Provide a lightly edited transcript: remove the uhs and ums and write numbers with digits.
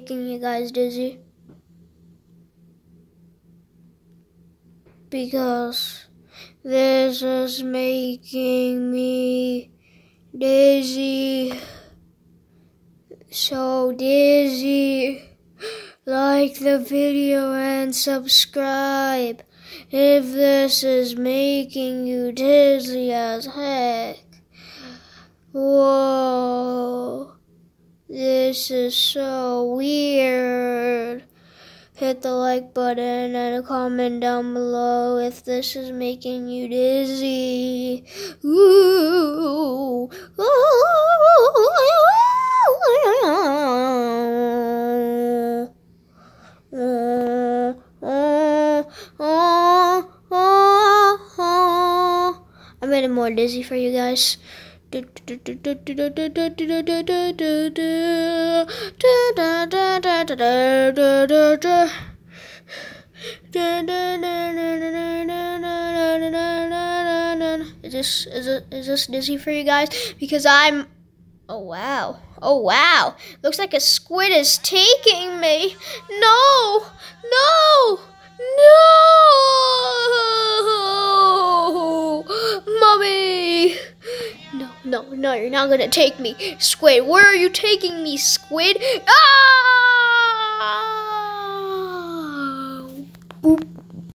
making you guys dizzy? Because this is making me dizzy. So dizzy. Like the video and subscribe if this is making you dizzy as heck. Whoa, this is so weird. Hit the like button and comment down below if this is making you dizzy. Ooh. I made it more dizzy for you guys. Is this dizzy for you guys? Because I'm... Oh wow. Looks like a squid is taking me. No! Mommy! No, you're not gonna take me. Squid, where are you taking me, squid? Ah!